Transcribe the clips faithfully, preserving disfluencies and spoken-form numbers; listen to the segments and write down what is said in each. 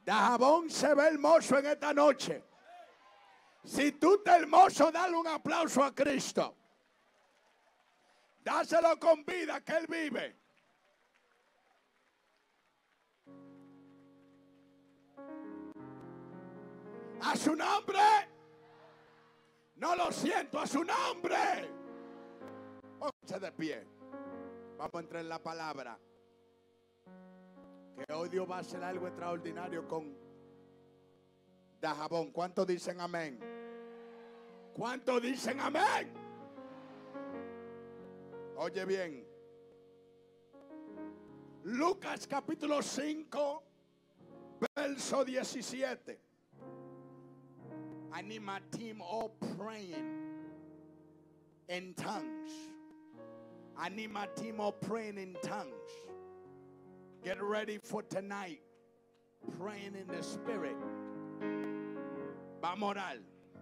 Dajabón se ve hermoso en esta noche. Si tú estás hermoso, dale un aplauso a Cristo. Dáselo con vida que Él vive. A su nombre. No lo siento, a su nombre. Póngase de pie. Vamos a entrar en la palabra. Que hoy Dios va a hacer algo extraordinario con Dajabón. ¿Cuántos dicen amén? ¿Cuántos dicen amén? Oye bien. Lucas capítulo cinco, verso diecisiete. I need my team all praying in tongues. I need my team all praying in tongues. Get ready for tonight. Praying in the Spirit. Vamos a orar.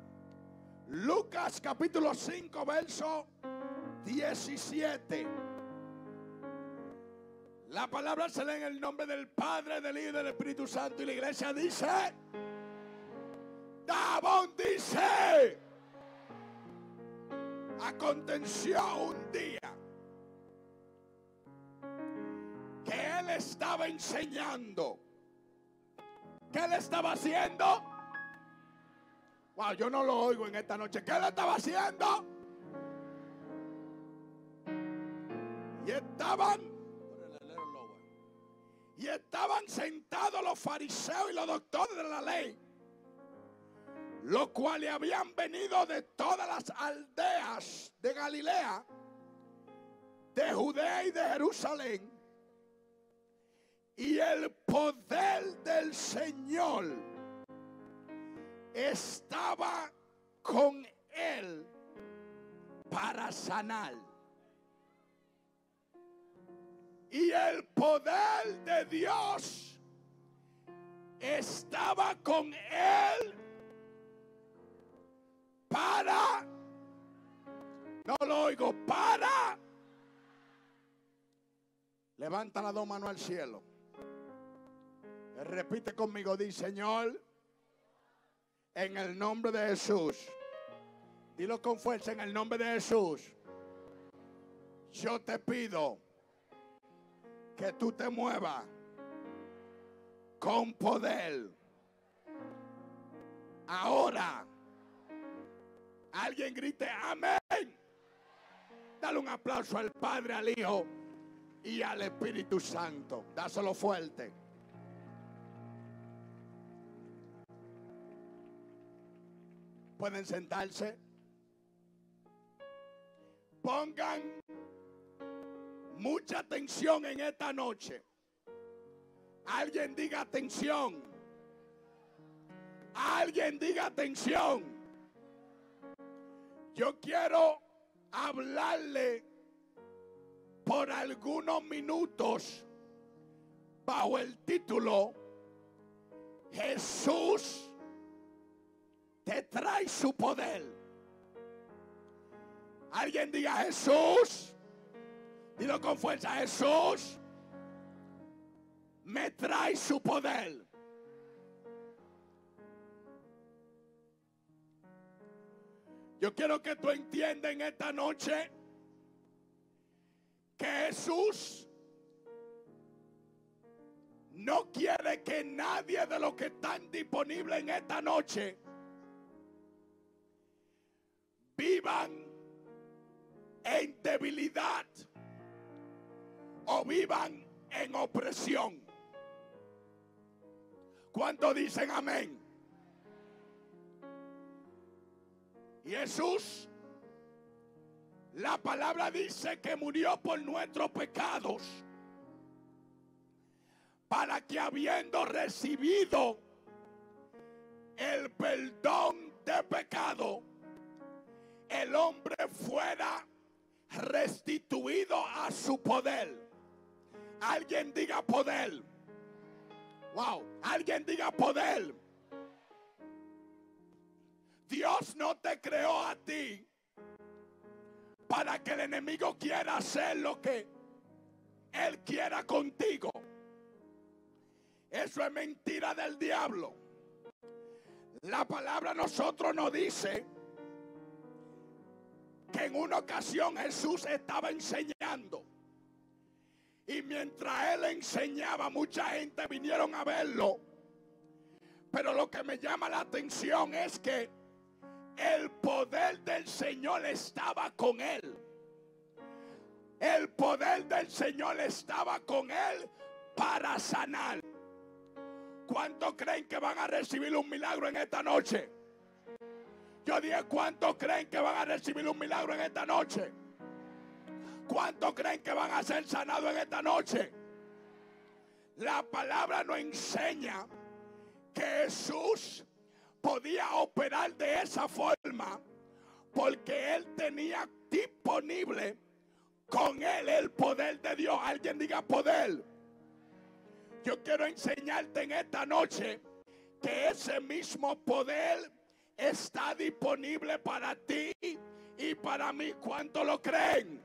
Lucas capítulo cinco, verso diecisiete. La palabra se lee en el nombre del Padre, del Hijo y del Espíritu Santo. Y la iglesia dice... Dajabón dice, aconteció un día que él estaba enseñando. ¿Qué él estaba haciendo? Wow, yo no lo oigo en esta noche. ¿Qué él estaba haciendo? Y estaban, y estaban sentados los fariseos y los doctores de la ley, los cuales habían venido de todas las aldeas de Galilea, de Judea y de Jerusalén. Y el poder del Señor estaba con él para sanar. Y el poder de Dios estaba con él para, no lo oigo, para, levanta las dos manos al cielo. Repite conmigo, di: Señor, en el nombre de Jesús. Dilo con fuerza: en el nombre de Jesús. Yo te pido que tú te muevas con poder. Ahora. Alguien grite amén. Dale un aplauso al Padre, al Hijo y al Espíritu Santo. Dáselo fuerte. Pueden sentarse. Pongan mucha atención en esta noche. Alguien diga atención. Alguien diga atención. Yo quiero hablarle por algunos minutos bajo el título: Jesús te trae su poder. Alguien diga Jesús. Dilo con fuerza: Jesús me trae su poder. Yo quiero que tú entiendas en esta noche que Jesús no quiere que nadie de los que están disponibles en esta noche vivan en debilidad o vivan en opresión. ¿Cuántos dicen amén? Y Jesús, la palabra dice que murió por nuestros pecados, para que habiendo recibido el perdón de pecado, el hombre fuera restituido a su poder. Alguien diga poder. Wow, alguien diga poder. Dios no te creó a ti para que el enemigo quiera hacer lo que él quiera contigo. Eso es mentira del diablo. La palabra a nosotros nos dice que en una ocasión Jesús estaba enseñando. Y mientras él enseñaba, mucha gente vinieron a verlo. Pero lo que me llama la atención es que el poder del Señor estaba con él. El poder del Señor estaba con él para sanar. ¿Cuántos creen que van a recibir un milagro en esta noche? Yo dije, ¿cuántos creen que van a recibir un milagro en esta noche? ¿Cuántos creen que van a ser sanados en esta noche? La palabra nos enseña que Jesús podía operar de esa forma porque él tenía disponible con él el poder de Dios. Alguien diga poder. Yo quiero enseñarte en esta noche que ese mismo poder está disponible para ti y para mí. ¿Cuántos lo creen?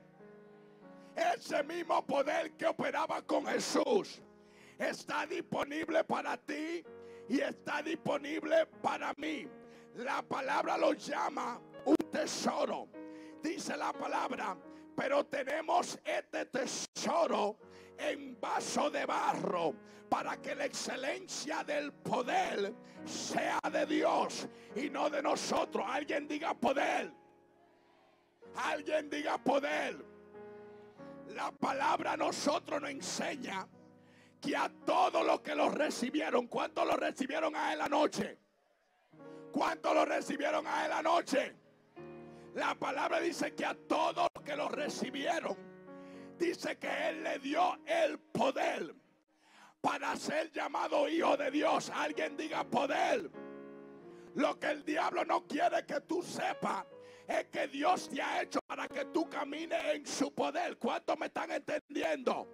Ese mismo poder que operaba con Jesús está disponible para ti y está disponible para mí. La palabra lo llama un tesoro. Dice la palabra, pero tenemos este tesoro en vaso de barro para que la excelencia del poder sea de Dios y no de nosotros. Alguien diga poder. Alguien diga poder. La palabra a nosotros nos enseña que a todos los que lo recibieron, ¿cuántos lo recibieron a él anoche? ¿Cuántos lo recibieron a él anoche? La palabra dice que a todos los que lo recibieron, dice que él le dio el poder para ser llamado hijo de Dios. Alguien diga poder. Lo que el diablo no quiere que tú sepas es que Dios te ha hecho para que tú camines en su poder. ¿Cuántos me están entendiendo?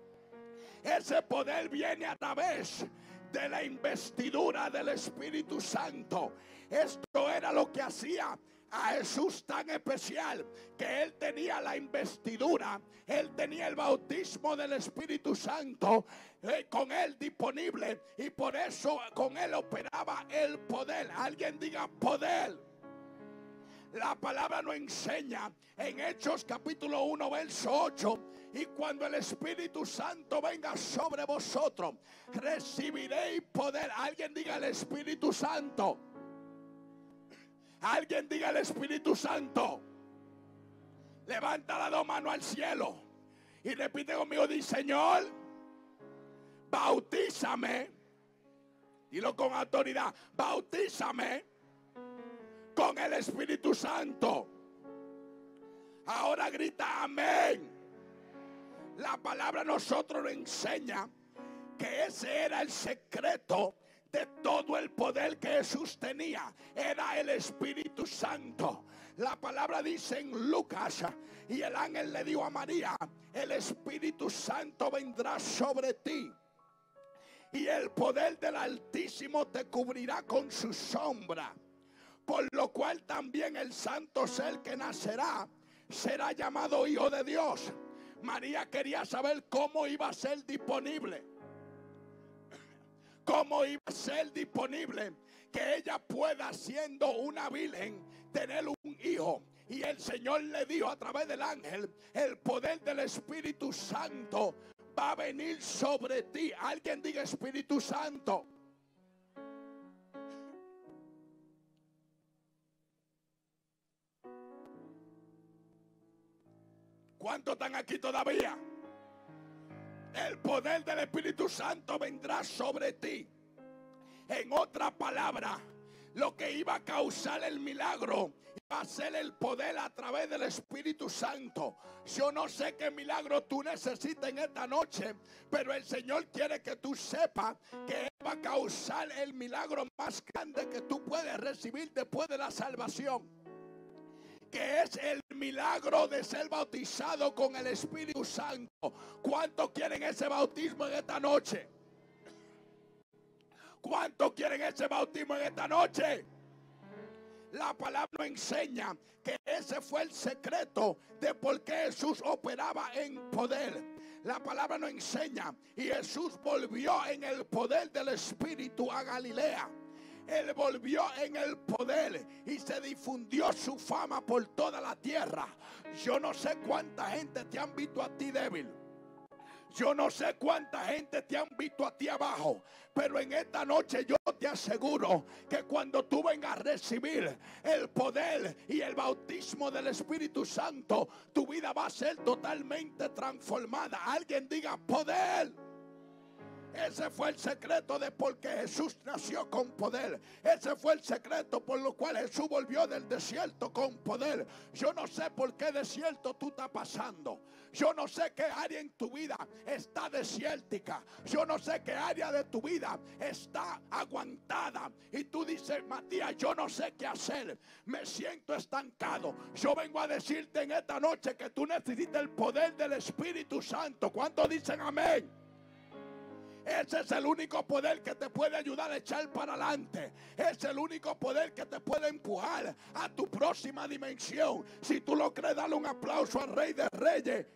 Ese poder viene a través de la investidura del Espíritu Santo. Esto era lo que hacía a Jesús tan especial, que él tenía la investidura, él tenía el bautismo del Espíritu Santo eh, con él disponible, y por eso con él operaba el poder. Alguien diga poder. La palabra nos enseña en Hechos capítulo uno verso ocho: y cuando el Espíritu Santo venga sobre vosotros, recibiréis poder. Alguien diga el Espíritu Santo. Alguien diga el Espíritu Santo. Levanta las dos manos al cielo y repite conmigo: di, Señor, bautízame. Dilo con autoridad: bautízame con el Espíritu Santo. Ahora grita amén. La palabra a nosotros nos enseña que ese era el secreto de todo el poder que Jesús tenía. Era el Espíritu Santo. La palabra dice en Lucas, y el ángel le dijo a María: el Espíritu Santo vendrá sobre ti y el poder del Altísimo te cubrirá con su sombra. Por lo cual también el santo ser que nacerá será llamado hijo de Dios. María quería saber cómo iba a ser disponible. Cómo iba a ser disponible que ella pueda, siendo una virgen, tener un hijo. Y el Señor le dijo a través del ángel: el poder del Espíritu Santo va a venir sobre ti. Alguien diga Espíritu Santo. ¿Cuántos están aquí todavía? El poder del Espíritu Santo vendrá sobre ti. En otra palabra, lo que iba a causar el milagro iba a ser el poder a través del Espíritu Santo. Yo no sé qué milagro tú necesitas en esta noche, pero el Señor quiere que tú sepas que Él va a causar el milagro más grande que tú puedes recibir después de la salvación, que es el milagro de ser bautizado con el Espíritu Santo. ¿Cuántos quieren ese bautismo en esta noche? ¿Cuántos quieren ese bautismo en esta noche? La palabra enseña que ese fue el secreto de por qué Jesús operaba en poder. La palabra nos enseña. Y Jesús volvió en el poder del Espíritu a Galilea. Él volvió en el poder y se difundió su fama por toda la tierra. Yo no sé cuánta gente te han visto a ti débil. Yo no sé cuánta gente te han visto a ti abajo, pero en esta noche yo te aseguro que cuando tú vengas a recibir el poder y el bautismo del Espíritu Santo, tu vida va a ser totalmente transformada. Alguien diga poder. Ese fue el secreto de por qué Jesús nació con poder. Ese fue el secreto por lo cual Jesús volvió del desierto con poder. Yo no sé por qué desierto tú estás pasando. Yo no sé qué área en tu vida está desértica. Yo no sé qué área de tu vida está aguantada. Y tú dices, Matías, yo no sé qué hacer. Me siento estancado. Yo vengo a decirte en esta noche que tú necesitas el poder del Espíritu Santo. ¿Cuántos dicen amén? Ese es el único poder que te puede ayudar a echar para adelante. Es el único poder que te puede empujar a tu próxima dimensión. Si tú lo crees, dale un aplauso al Rey de Reyes.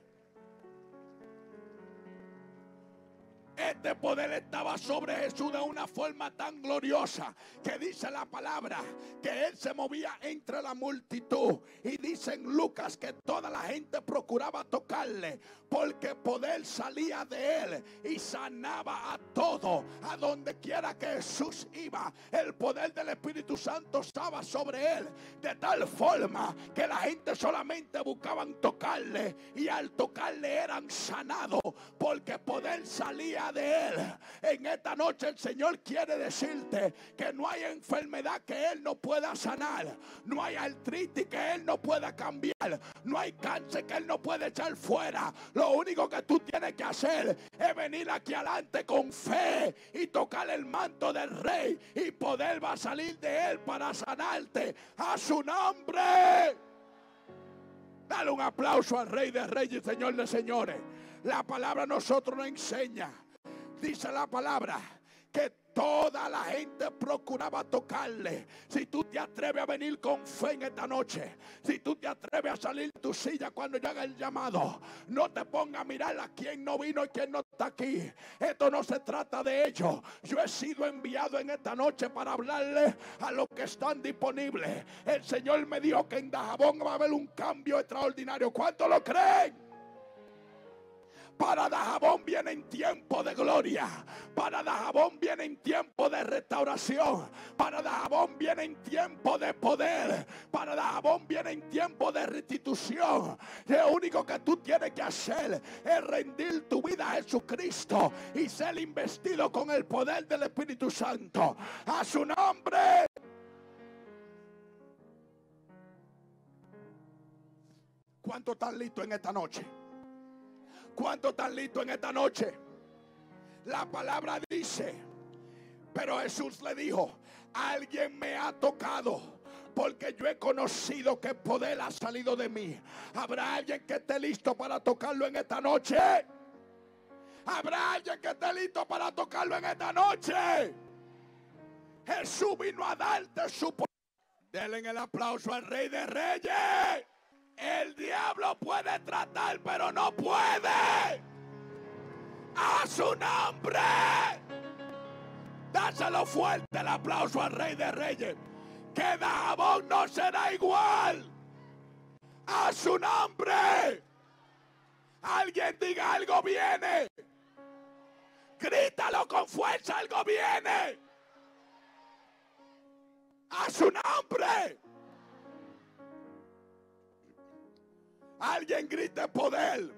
Este poder estaba sobre Jesús de una forma tan gloriosa que dice la palabra que él se movía entre la multitud. Y dice en Lucas que toda la gente procuraba tocarle porque poder salía de él y sanaba a todo. A donde quiera que Jesús iba, el poder del Espíritu Santo estaba sobre él, de tal forma que la gente solamente buscaban tocarle y al tocarle eran sanados porque poder salía de él. En esta noche el Señor quiere decirte que no hay enfermedad que él no pueda sanar, no hay artritis que él no pueda cambiar, no hay cáncer que él no pueda echar fuera. Lo único que tú tienes que hacer es venir aquí adelante con fe y tocar el manto del Rey, y poder va a salir de él para sanarte. A su nombre. Dale un aplauso al Rey de Reyes y Señor de Señores. La palabra a nosotros nos enseña. Dice la palabra que toda la gente procuraba tocarle. Si tú te atreves a venir con fe en esta noche, si tú te atreves a salir de tu silla cuando llega el llamado, no te pongas a mirar a quién no vino y quién no está aquí. Esto no se trata de ello. Yo he sido enviado en esta noche para hablarle a los que están disponibles. El Señor me dijo que en Dajabón va a haber un cambio extraordinario. ¿Cuántos lo creen? Para Dajabón viene en tiempo de gloria. Para Dajabón viene en tiempo de restauración. Para Dajabón viene en tiempo de poder. Para Dajabón viene en tiempo de restitución. Lo único que tú tienes que hacer es rendir tu vida a Jesucristo y ser investido con el poder del Espíritu Santo. A su nombre. ¿Cuántos están listos en esta noche? ¿Cuántos están listos en esta noche? La palabra dice, pero Jesús le dijo, alguien me ha tocado, porque yo he conocido que poder ha salido de mí. ¿Habrá alguien que esté listo para tocarlo en esta noche? ¿Habrá alguien que esté listo para tocarlo en esta noche? Jesús vino a darte su poder. Denle el aplauso al Rey de Reyes. El diablo puede tratar, pero no puede. A su nombre. Dáselo fuerte el aplauso al Rey de Reyes. Que Dajabón no será igual. A su nombre. Alguien diga, algo viene. Grítalo con fuerza, algo viene. A su nombre. Alguien grite poder.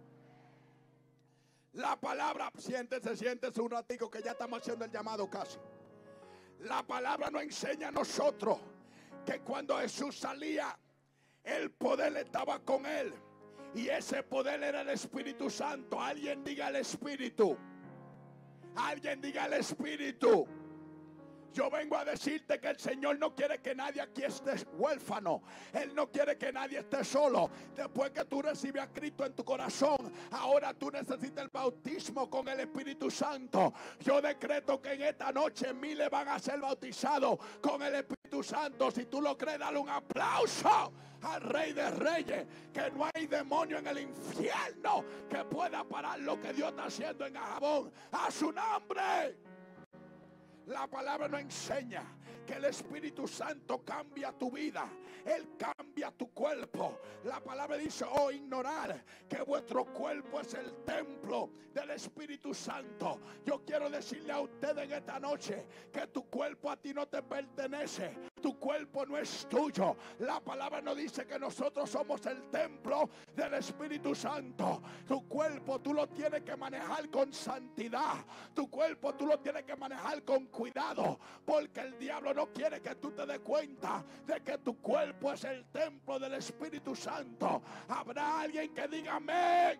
La palabra, siéntese, siéntese un ratico que ya estamos haciendo el llamado casi. La palabra nos enseña a nosotros que cuando Jesús salía, el poder estaba con él. Y ese poder era el Espíritu Santo. Alguien diga el Espíritu. Alguien diga el Espíritu. Yo vengo a decirte que el Señor no quiere que nadie aquí esté huérfano. Él no quiere que nadie esté solo. Después que tú recibes a Cristo en tu corazón, ahora tú necesitas el bautismo con el Espíritu Santo. Yo decreto que en esta noche miles van a ser bautizados con el Espíritu Santo. Si tú lo crees, dale un aplauso al Rey de Reyes. Que no hay demonio en el infierno que pueda parar lo que Dios está haciendo en Ajabón. A su nombre. La palabra nos enseña que el Espíritu Santo cambia tu vida. Él cambia tu cuerpo. La palabra dice, oh, ignorar que vuestro cuerpo es el templo del Espíritu Santo. Yo quiero decirle a ustedes en esta noche que tu cuerpo a ti no te pertenece. Tu cuerpo no es tuyo. La palabra nos dice que nosotros somos el templo del Espíritu Santo. Tu cuerpo tú lo tienes que manejar con santidad. Tu cuerpo tú lo tienes que manejar con cuidado, porque el diablo no quiere que tú te des cuenta de que tu cuerpo es el templo del Espíritu Santo. Habrá alguien que diga amén.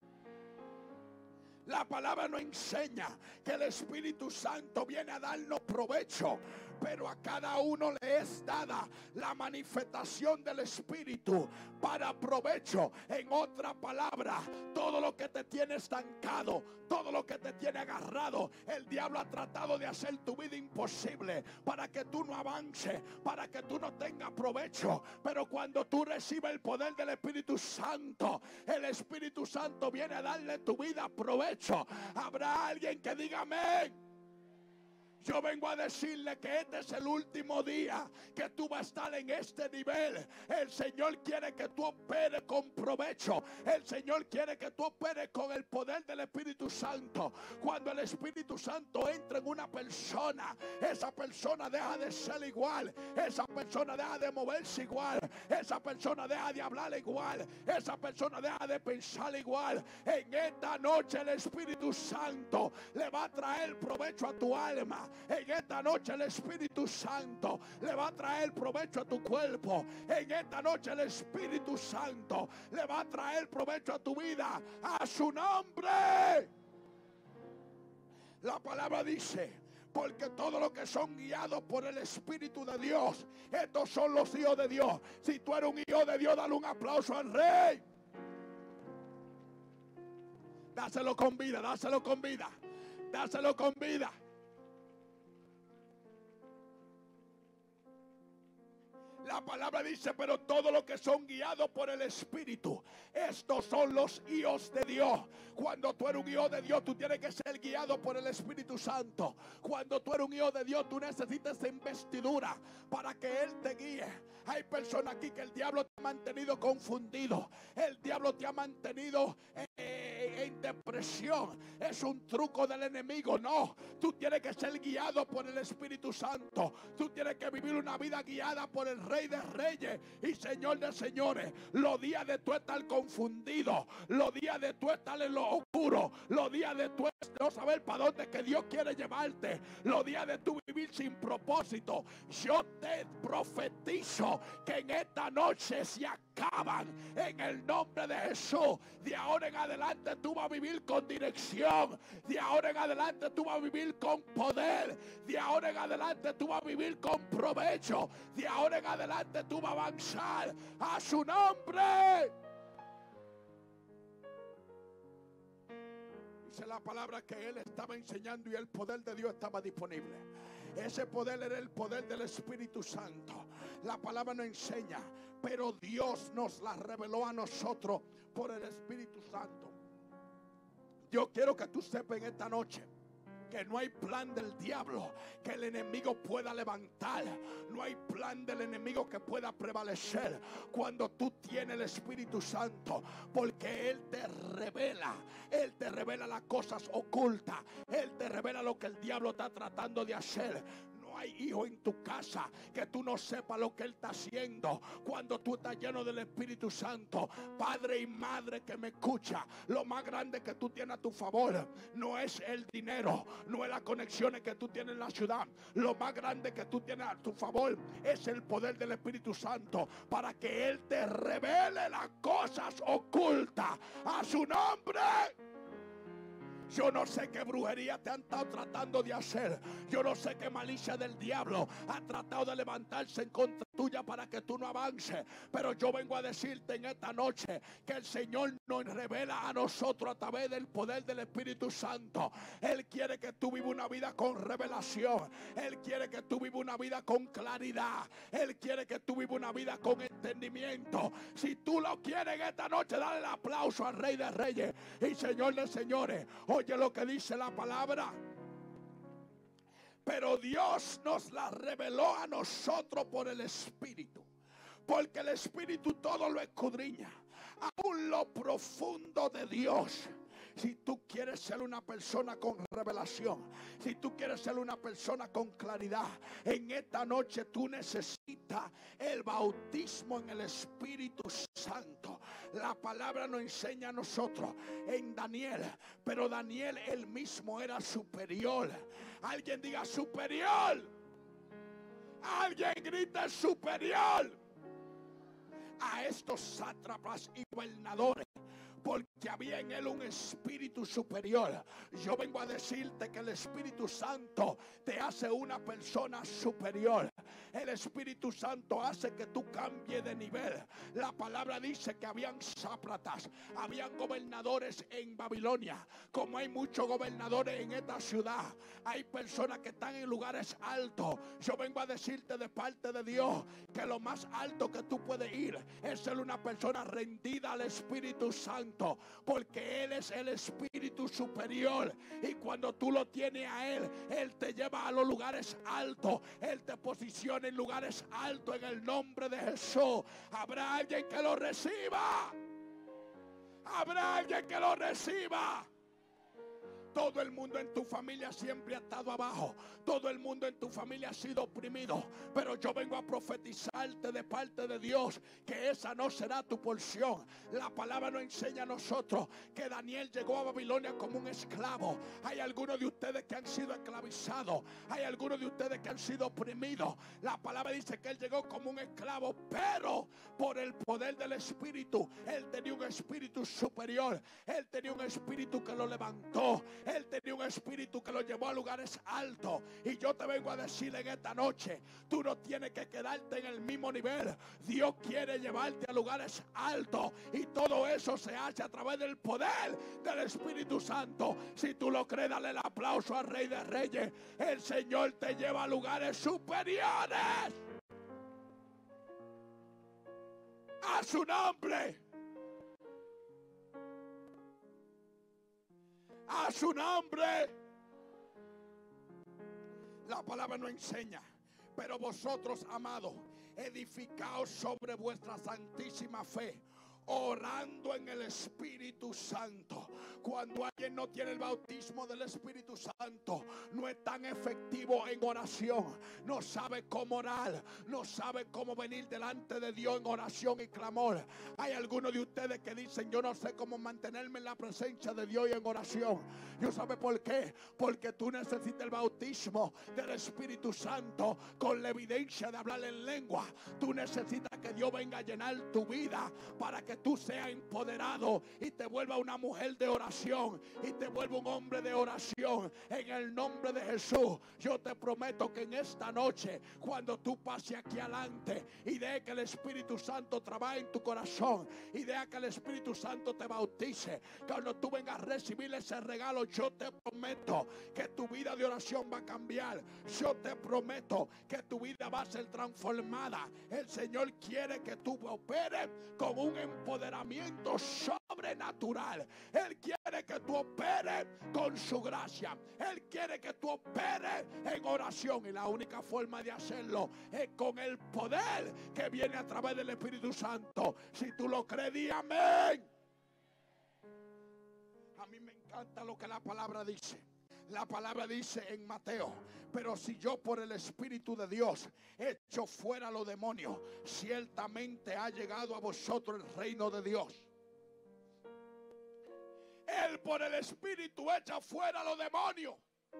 La palabra nos enseña que el Espíritu Santo viene a darnos provecho, pero a cada uno le es dada la manifestación del Espíritu para provecho. En otra palabra, todo lo que te tiene estancado, todo lo que te tiene agarrado, el diablo ha tratado de hacer tu vida imposible para que tú no avances, para que tú no tengas provecho. Pero cuando tú recibes el poder del Espíritu Santo, el Espíritu Santo viene a darle tu vida provecho. Habrá alguien que diga amén. Yo vengo a decirle que este es el último día que tú vas a estar en este nivel. El Señor quiere que tú operes con provecho. El Señor quiere que tú operes con el poder del Espíritu Santo. Cuando el Espíritu Santo entra en una persona, esa persona deja de ser igual. Esa persona deja de moverse igual. Esa persona deja de hablar igual. Esa persona deja de pensar igual. En esta noche el Espíritu Santo le va a traer provecho a tu alma. En esta noche el Espíritu Santo le va a traer provecho a tu cuerpo. En esta noche el Espíritu Santo le va a traer provecho a tu vida. A su nombre. La palabra dice, porque todos los que son guiados por el Espíritu de Dios, estos son los hijos de Dios. Si tú eres un hijo de Dios, dale un aplauso al Rey. Dáselo con vida, dáselo con vida, dáselo con vida. La palabra dice, pero todos los que son guiados por el Espíritu, estos son los hijos de Dios. Cuando tú eres un hijo de Dios, tú tienes que ser guiado por el Espíritu Santo. Cuando tú eres un hijo de Dios, tú necesitas investidura para que Él te guíe. Hay personas aquí que el diablo te ha mantenido confundido. El diablo te ha mantenido eh, en depresión. Es un truco del enemigo. No, tú tienes que ser guiado por el Espíritu Santo. Tú tienes que vivir una vida guiada por el Rey de Reyes y Señor de Señores. Los días de tú estar confundido, los días de tú estar en lo oscuro, los días de tú no saber para dónde que Dios quiere llevarte, los días de tú vivir sin propósito, yo te profetizo que en esta noche se acaban en el nombre de Jesús. De ahora en adelante tú vas a vivir con dirección. De ahora en adelante tú vas a vivir con poder. De ahora en adelante tú vas a vivir con provecho. De ahora en adelante tú vas a avanzar. A su nombre. Dice la palabra que él estaba enseñando y el poder de Dios estaba disponible. Ese poder era el poder del Espíritu Santo. La palabra nos enseña, pero Dios nos la reveló a nosotros por el Espíritu Santo. Yo quiero que tú sepas en esta noche que no hay plan del diablo que el enemigo pueda levantar. No hay plan del enemigo que pueda prevalecer cuando tú tienes el Espíritu Santo, porque Él te revela, Él te revela las cosas ocultas, Él te revela lo que el diablo está tratando de hacer. No hay hijo en tu casa que tú no sepas lo que Él está haciendo cuando tú estás lleno del Espíritu Santo. Padre y madre que me escucha, lo más grande que tú tienes a tu favor no es el dinero, no es las conexiones que tú tienes en la ciudad. Lo más grande que tú tienes a tu favor es el poder del Espíritu Santo para que Él te revele las cosas ocultas. A su nombre. Yo no sé qué brujería te han estado tratando de hacer. Yo no sé qué malicia del diablo ha tratado de levantarse en contra tuya para que tú no avances. Pero yo vengo a decirte en esta noche que el Señor nos revela a nosotros a través del poder del Espíritu Santo. Él quiere que tú vivas una vida con revelación. Él quiere que tú vivas una vida con claridad. Él quiere que tú vivas una vida con entendimiento. Si tú lo quieres en esta noche, dale el aplauso al Rey de Reyes y Señor de Señores. Oye lo que dice la palabra. Pero Dios nos la reveló a nosotros por el Espíritu. Porque el Espíritu todo lo escudriña, aún lo profundo de Dios. Si tú quieres ser una persona con revelación, si tú quieres ser una persona con claridad, en esta noche tú necesitas el bautismo en el Espíritu Santo. La palabra nos enseña a nosotros en Daniel, pero Daniel él mismo era superior. Alguien diga superior. Alguien grita superior a estos sátrapas y gobernadores, porque había en él un espíritu superior. Yo vengo a decirte que el Espíritu Santo te hace una persona superior. El Espíritu Santo hace que tú cambies de nivel. La palabra dice que habían sátrapas, habían gobernadores en Babilonia. Como hay muchos gobernadores en esta ciudad, hay personas que están en lugares altos. Yo vengo a decirte de parte de Dios que lo más alto que tú puedes ir es ser una persona rendida al Espíritu Santo, porque Él es el Espíritu superior, y cuando tú lo tienes a Él, Él te lleva a los lugares altos. Él te posiciona en lugares altos en el nombre de Jesús. Habrá alguien que lo reciba. Habrá alguien que lo reciba. Todo el mundo en tu familia siempre ha estado abajo. Todo el mundo en tu familia ha sido oprimido. Pero yo vengo a profetizarte de parte de Dios que esa no será tu porción. La palabra nos enseña a nosotros que Daniel llegó a Babilonia como un esclavo. Hay algunos de ustedes que han sido esclavizados. Hay algunos de ustedes que han sido oprimidos. La palabra dice que él llegó como un esclavo, pero por el poder del Espíritu, él tenía un espíritu superior. Él tenía un espíritu que lo levantó. Él tenía un espíritu que lo llevó a lugares altos. Y yo te vengo a decir en esta noche, tú no tienes que quedarte en el mismo nivel. Dios quiere llevarte a lugares altos, y todo eso se hace a través del poder del Espíritu Santo. Si tú lo crees, dale el aplauso al Rey de Reyes. El Señor te lleva a lugares superiores. A su nombre. A su nombre. La palabra nos enseña: pero vosotros, amados, edificaos sobre vuestra santísima fe, orando en el Espíritu Santo. Cuando alguien no tiene el bautismo del Espíritu Santo, no es tan efectivo en oración, no sabe cómo orar, no sabe cómo venir delante de Dios en oración y clamor. Hay algunos de ustedes que dicen: yo no sé cómo mantenerme en la presencia de Dios y en oración. ¿Yo sabe por qué? Porque tú necesitas el bautismo del Espíritu Santo con la evidencia de hablar en lengua. Tú necesitas que Dios venga a llenar tu vida para que tú seas empoderado y te vuelva una mujer de oración y te vuelva un hombre de oración. En el nombre de Jesús, yo te prometo que en esta noche, cuando tú pases aquí adelante y dejes que el Espíritu Santo trabaje en tu corazón y deja que el Espíritu Santo te bautice, cuando tú vengas a recibir ese regalo, yo te prometo que tu vida de oración va a cambiar. Yo te prometo que tu vida va a ser transformada. El Señor quiere que tú operes con un empoderamiento sobrenatural. Él quiere que tú operes con su gracia. Él quiere que tú operes en oración, y la única forma de hacerlo es con el poder que viene a través del Espíritu Santo. Si tú lo crees, di amén. A mí me encanta lo que la palabra dice. La palabra dice en Mateo: pero si yo por el Espíritu de Dios echo fuera los demonios, ciertamente ha llegado a vosotros el reino de Dios. Él por el Espíritu echa fuera los demonios.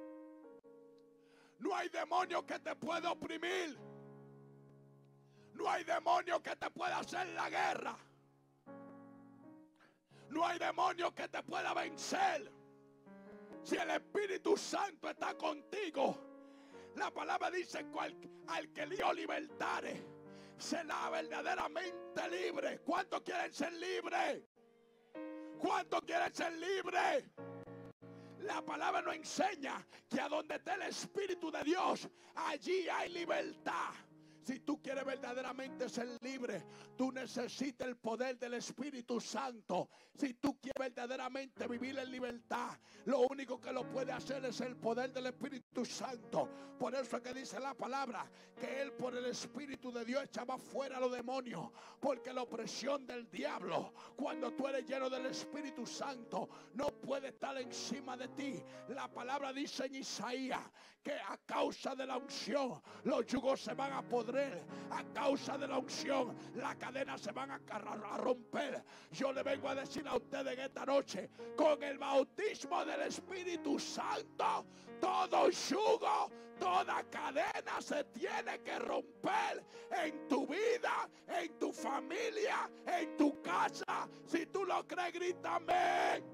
No hay demonio que te pueda oprimir. No hay demonio que te pueda hacer la guerra. No hay demonio que te pueda vencer. Si el Espíritu Santo está contigo, la palabra dice: cual, al que dio libertades será verdaderamente libre. ¿Cuántos quieren ser libres? ¿Cuántos quieren ser libres? La palabra nos enseña que a donde está el Espíritu de Dios, allí hay libertad. Si tú quieres verdaderamente ser libre, tú necesitas el poder del Espíritu Santo. Si tú quieres verdaderamente vivir en libertad, lo único que lo puede hacer es el poder del Espíritu Santo. Por eso es que dice la palabra que Él, por el Espíritu de Dios, echaba fuera a los demonios. Porque la opresión del diablo, cuando tú eres lleno del Espíritu Santo, no puede estar encima de ti. La palabra dice en Isaías que a causa de la unción los yugos se van a podrir. A causa de la unción las cadenas se van a, a romper. Yo le vengo a decir a ustedes en esta noche: con el bautismo del Espíritu Santo, todo yugo, toda cadena se tiene que romper en tu vida, en tu familia, en tu casa. Si tú lo crees, grita amén.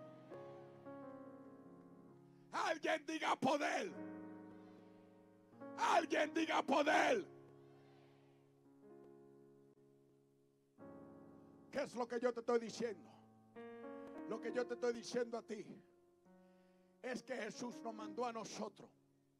Alguien diga poder. Alguien diga poder. ¿Qué es lo que yo te estoy diciendo? Lo que yo te estoy diciendo a ti es que Jesús nos mandó a nosotros.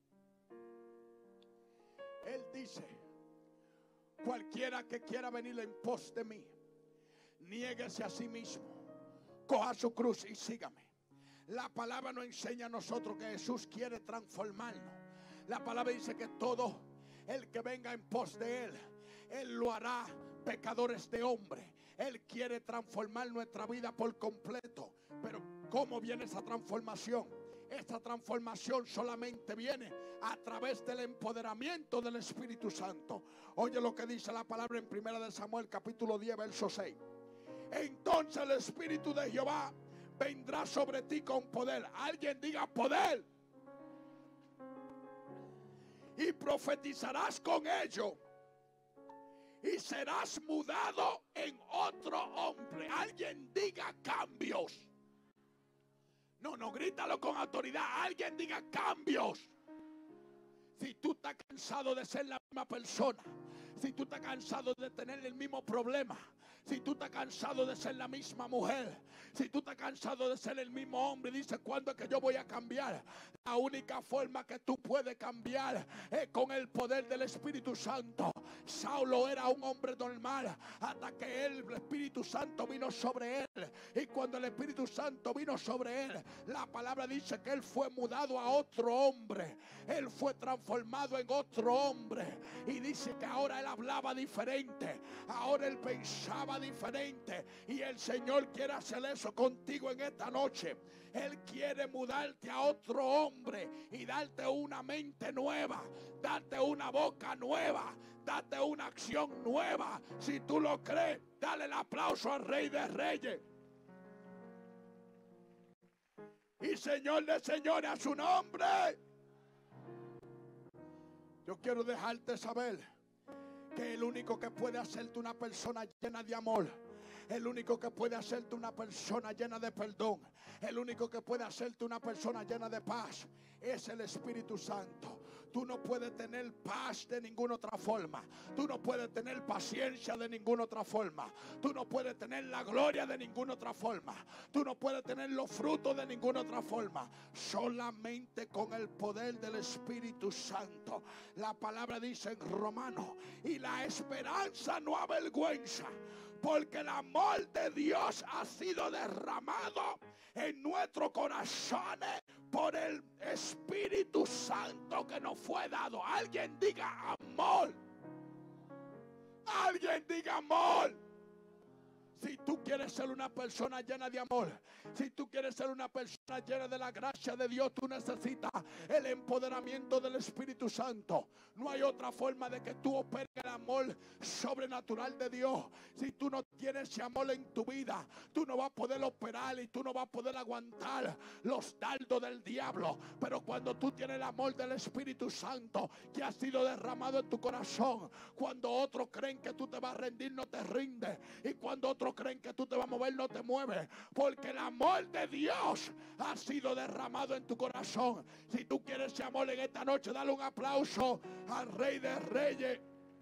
Él dice: cualquiera que quiera venir en pos de mí, niéguese a sí mismo, coja su cruz y sígame. La palabra nos enseña a nosotros que Jesús quiere transformarnos. La palabra dice que todo el que venga en pos de Él, Él lo hará pecadores de hombre. Él quiere transformar nuestra vida por completo. Pero ¿cómo viene esa transformación? Esta transformación solamente viene a través del empoderamiento del Espíritu Santo. Oye lo que dice la palabra en primera de Samuel capítulo diez verso seis. Entonces el Espíritu de Jehová vendrá sobre ti con poder. Alguien diga poder. Y profetizarás con ello. Y serás mudado en otro hombre. Alguien diga cambios. No, no, grítalo con autoridad. Alguien diga cambios. Si tú estás cansado de ser la misma persona, si tú estás cansado de tener el mismo problema, si tú estás cansado de ser la misma mujer, si tú estás cansado de ser el mismo hombre, dice: ¿cuándo es que yo voy a cambiar? La única forma que tú puedes cambiar es con el poder del Espíritu Santo. Saulo era un hombre normal hasta que el Espíritu Santo vino sobre él. Y cuando el Espíritu Santo vino sobre él, la palabra dice que él fue mudado a otro hombre. Él fue transformado en otro hombre. Y dice que ahora él hablaba diferente. Ahora él pensaba diferente. Y el Señor quiere hacer eso contigo en esta noche. Él quiere mudarte a otro hombre y darte una mente nueva, darte una boca nueva, darte una acción nueva. Si tú lo crees, dale el aplauso al Rey de Reyes y Señor de Señores, a su nombre. Yo quiero dejarte saber que el único que puede hacerte una persona llena de amor, el único que puede hacerte una persona llena de perdón, el único que puede hacerte una persona llena de paz es el Espíritu Santo. Tú no puedes tener paz de ninguna otra forma. Tú no puedes tener paciencia de ninguna otra forma. Tú no puedes tener la gloria de ninguna otra forma. Tú no puedes tener los frutos de ninguna otra forma. Solamente con el poder del Espíritu Santo. La palabra dice en Romanos: y la esperanza no avergüenza, porque el amor de Dios ha sido derramado en nuestros corazones por el Espíritu Santo que nos fue dado. Alguien diga amor. Alguien diga amor. Si tú quieres ser una persona llena de amor, si tú quieres ser una persona llena de la gracia de Dios, tú necesitas el empoderamiento del Espíritu Santo. No hay otra forma de que tú operes el amor sobrenatural de Dios. Si tú no tienes ese amor en tu vida, tú no vas a poder operar y tú no vas a poder aguantar los dardos del diablo. Pero cuando tú tienes el amor del Espíritu Santo que ha sido derramado en tu corazón, cuando otros creen que tú te vas a rendir, no te rindes. Y cuando otros otros creen que tú te vas a mover, no te mueves. Porque el amor de Dios ha sido derramado en tu corazón. Si tú quieres ese amor en esta noche, dale un aplauso al Rey de Reyes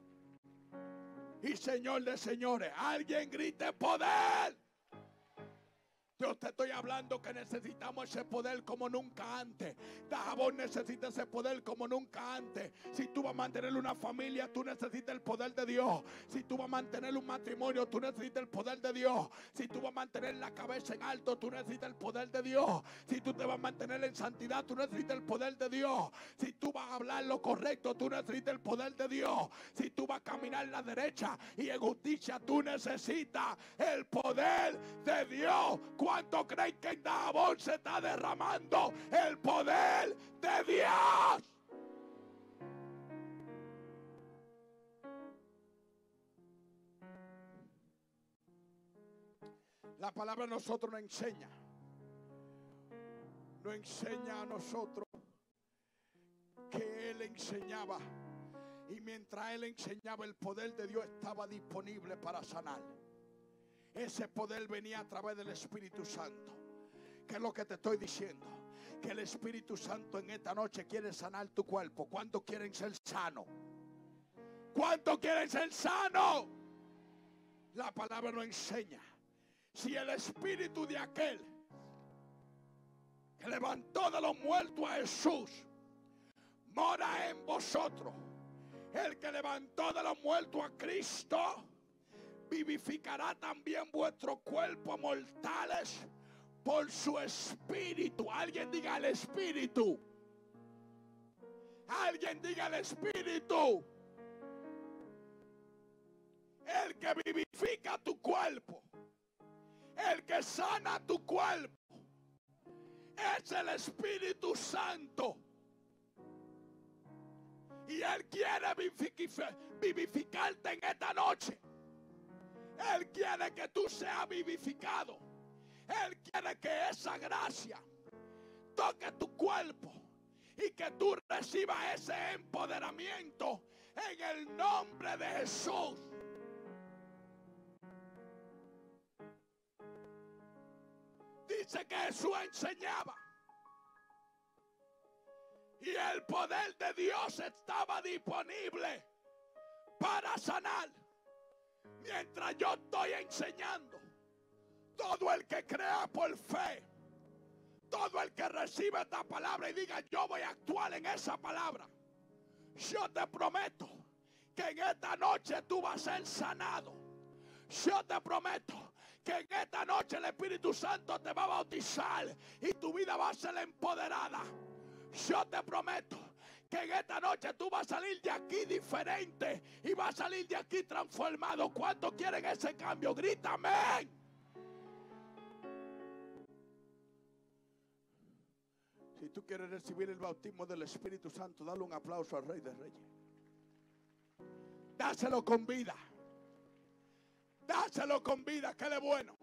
y Señor de señores. Alguien grite poder. Yo te estoy hablando que necesitamos ese poder como nunca antes. Dajabón necesita ese poder como nunca antes. Si tú vas a mantener una familia, tú necesitas el poder de Dios. Si tú vas a mantener un matrimonio, tú necesitas el poder de Dios. Si tú vas a mantener la cabeza en alto, tú necesitas el poder de Dios. Si tú te vas a mantener en santidad, tú necesitas el poder de Dios. Si tú vas a hablar lo correcto, tú necesitas el poder de Dios. Si tú vas a caminar en la derecha y en justicia, tú necesitas el poder de Dios. ¿Cuánto creen que en Dajabón se está derramando el poder de Dios? La palabra a nosotros nos enseña. Nos enseña a nosotros que Él enseñaba. Y mientras Él enseñaba, el poder de Dios estaba disponible para sanar. Ese poder venía a través del Espíritu Santo. ¿Qué es lo que te estoy diciendo? Que el Espíritu Santo en esta noche quiere sanar tu cuerpo. ¿Cuántos quieren ser sanos? ¿Cuántos quieren ser sanos? La palabra nos enseña. Si el Espíritu de aquel que levantó de los muertos a Jesús mora en vosotros, el que levantó de los muertos a Cristo vivificará también vuestros cuerpos mortales por su Espíritu. Alguien diga el Espíritu. Alguien diga el Espíritu. El que vivifica tu cuerpo, el que sana tu cuerpo, es el Espíritu Santo. Y Él quiere vivificarte en esta noche. Él quiere que tú seas vivificado. Él quiere que esa gracia toque tu cuerpo y que tú recibas ese empoderamiento en el nombre de Jesús. Dice que Jesús enseñaba y el poder de Dios estaba disponible para sanar. Mientras yo estoy enseñando, todo el que crea por fe, todo el que reciba esta palabra y diga yo voy a actuar en esa palabra, yo te prometo que en esta noche tú vas a ser sanado. Yo te prometo que en esta noche el Espíritu Santo te va a bautizar y tu vida va a ser empoderada. Yo te prometo que en esta noche tú vas a salir de aquí diferente y vas a salir de aquí transformado. ¿Cuántos quieren ese cambio? Grita amén. Si tú quieres recibir el bautismo del Espíritu Santo, dale un aplauso al Rey de Reyes. Dáselo con vida. Dáselo con vida, que le bueno.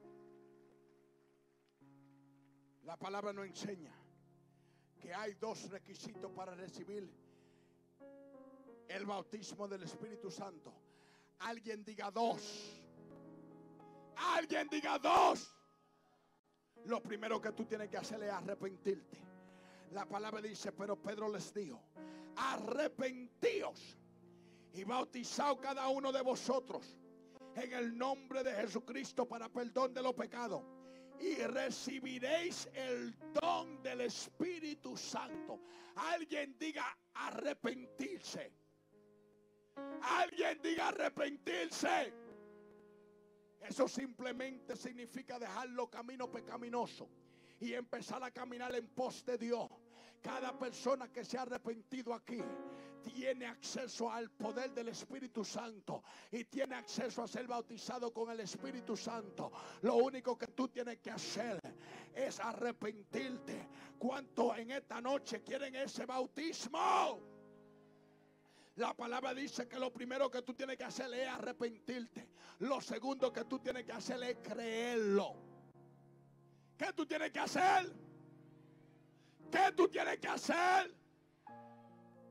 La palabra nos enseña que hay dos requisitos para recibir el bautismo del Espíritu Santo. Alguien diga dos. Alguien diga dos. Lo primero que tú tienes que hacer es arrepentirte. La palabra dice, pero Pedro les dijo, arrepentíos y bautizaos cada uno de vosotros en el nombre de Jesucristo para perdón de los pecados. Y recibiréis el don del Espíritu Santo. Alguien diga arrepentirse. Alguien diga arrepentirse. Eso simplemente significa dejar los caminos pecaminosos y empezar a caminar en pos de Dios. Cada persona que se ha arrepentido aquí tiene acceso al poder del Espíritu Santo y tiene acceso a ser bautizado con el Espíritu Santo. Lo único que tú tienes que hacer es arrepentirte. ¿Cuántos en esta noche quieren ese bautismo? La palabra dice que lo primero que tú tienes que hacer es arrepentirte. Lo segundo que tú tienes que hacer es creerlo. ¿Qué tú tienes que hacer? ¿Qué tú tienes que hacer?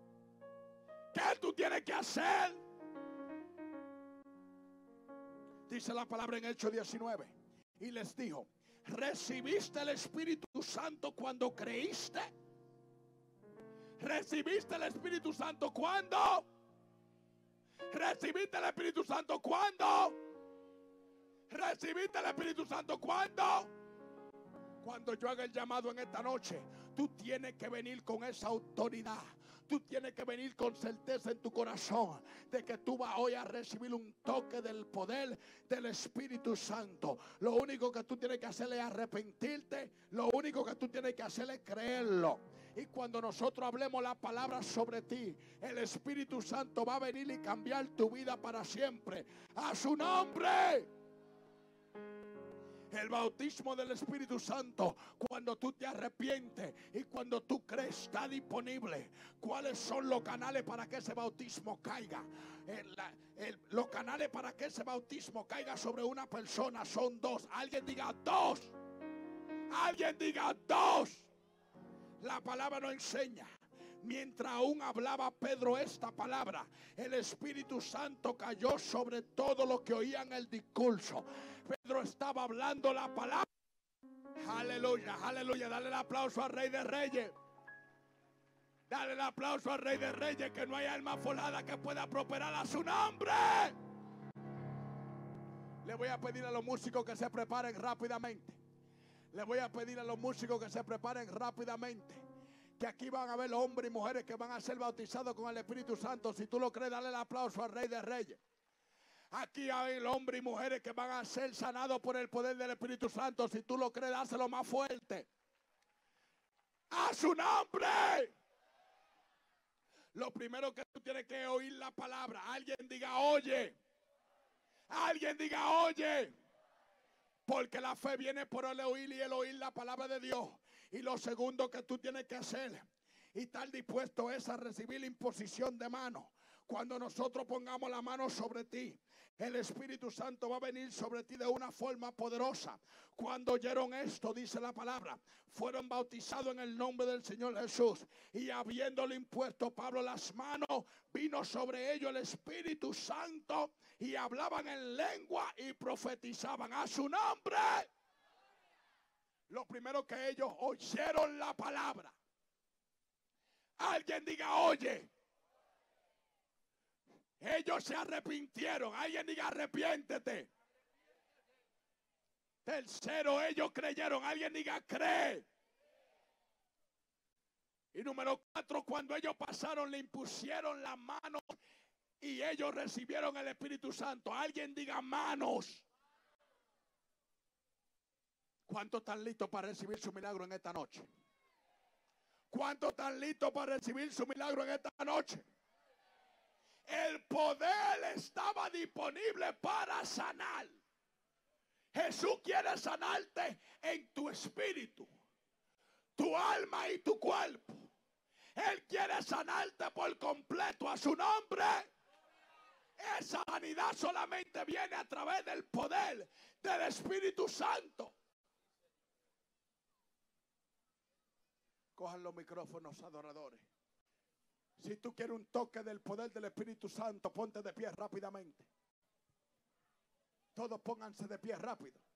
¿Qué tú tienes que hacer? Dice la palabra en Hechos diecinueve. Y les dijo: ¿recibiste el Espíritu Santo cuando creíste? ¿Recibiste el Espíritu Santo cuando? ¿Recibiste el Espíritu Santo cuando? ¿Recibiste el Espíritu Santo cuando? Cuando yo haga el llamado en esta noche, tú tienes que venir con esa autoridad. Tú tienes que venir con certeza en tu corazón de que tú vas hoy a recibir un toque del poder del Espíritu Santo. Lo único que tú tienes que hacer es arrepentirte. Lo único que tú tienes que hacer es creerlo. Y cuando nosotros hablemos la palabra sobre ti, el Espíritu Santo va a venir y cambiar tu vida para siempre. ¡A su nombre! El bautismo del Espíritu Santo, cuando tú te arrepientes y cuando tú crees, está disponible. ¿Cuáles son los canales para que ese bautismo caiga? El, el, los canales para que ese bautismo caiga sobre una persona son dos. Alguien diga dos. Alguien diga dos. La palabra nos enseña. Mientras aún hablaba Pedro esta palabra, el Espíritu Santo cayó sobre todos los que oían el discurso. Pedro estaba hablando la palabra. Aleluya, aleluya. Dale el aplauso al Rey de Reyes. Dale el aplauso al Rey de Reyes, que no hay alma forjada que pueda prosperar a su nombre. Le voy a pedir a los músicos que se preparen rápidamente. Le voy a pedir a los músicos que se preparen rápidamente. Que aquí van a haber hombres y mujeres que van a ser bautizados con el Espíritu Santo. Si tú lo crees, dale el aplauso al Rey de Reyes. Aquí hay hombres y mujeres que van a ser sanados por el poder del Espíritu Santo. Si tú lo crees, dáselo más fuerte. ¡A su nombre! Lo primero que tú tienes que oír la palabra. Alguien diga, oye. Alguien diga, oye. Porque la fe viene por el oír y el oír la palabra de Dios. Y lo segundo que tú tienes que hacer y estar dispuesto es a recibir la imposición de mano. Cuando nosotros pongamos la mano sobre ti, el Espíritu Santo va a venir sobre ti de una forma poderosa. Cuando oyeron esto, dice la palabra, fueron bautizados en el nombre del Señor Jesús. Y habiéndole impuesto Pablo las manos, vino sobre ellos el Espíritu Santo y hablaban en lengua y profetizaban a su nombre. Lo primero que ellos oyeron la palabra. Alguien diga, oye. Ellos se arrepintieron. Alguien diga, arrepiéntete. Tercero, ellos creyeron. Alguien diga, cree. Y número cuatro, cuando ellos pasaron, le impusieron las manos y ellos recibieron el Espíritu Santo. Alguien diga, manos. ¿Cuántos están listos para recibir su milagro en esta noche? ¿Cuántos están listos para recibir su milagro en esta noche? El poder estaba disponible para sanar. Jesús quiere sanarte en tu espíritu, tu alma y tu cuerpo. Él quiere sanarte por completo a su nombre. Esa sanidad solamente viene a través del poder del Espíritu Santo. Cojan los micrófonos, adoradores. Si tú quieres un toque del poder del Espíritu Santo, ponte de pie rápidamente. Todos pónganse de pie rápido.